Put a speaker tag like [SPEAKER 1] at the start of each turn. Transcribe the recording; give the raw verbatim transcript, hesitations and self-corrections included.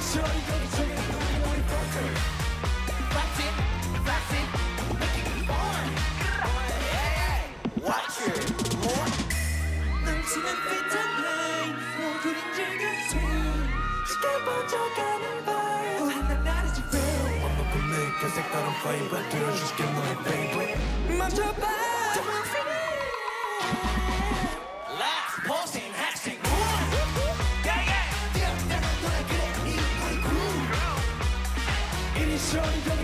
[SPEAKER 1] shorty 거기 저기 누구니 우리 broker Flex it, flex it, make it fun Watch it 넘치는 fit and play 너 그림자 같아 쉽게 번져가는 vibe 무한한 나를 지배 완벽한 내가 색다른 flavor 들어줄게 너의 favorite 멈춰봐 Let's pause and hashtag Yeah yeah 뛰어다가 너랑 그래 이 우리 groove 이리 shorty